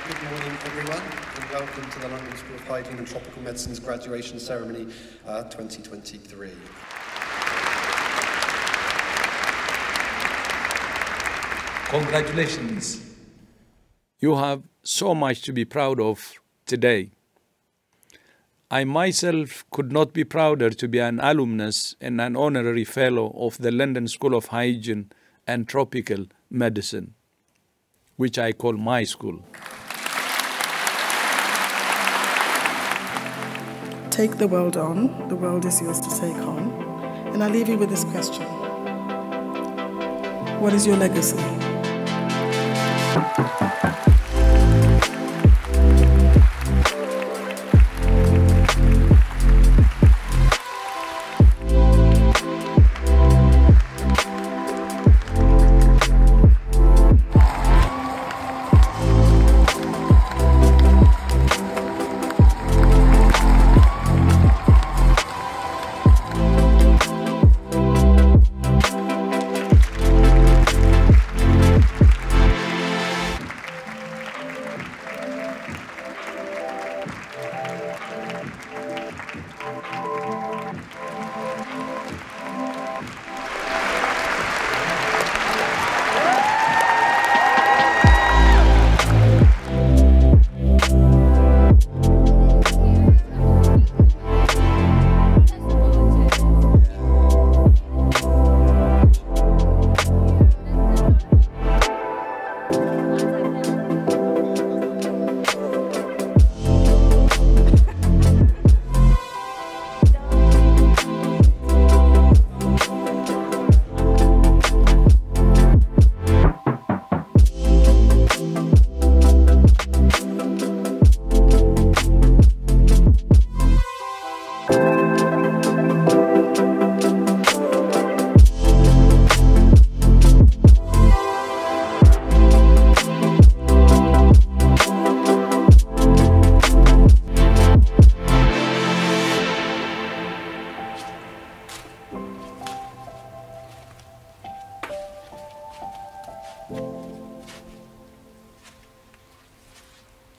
Good morning, everyone, and welcome to the London School of Hygiene and Tropical Medicine's graduation ceremony 2023. Congratulations. You have so much to be proud of today. I myself could not be prouder to be an alumnus and an honorary fellow of the London School of Hygiene and Tropical Medicine, which I call my school. Take the world on, the world is yours to take on. And I leave you with this question. What is your legacy?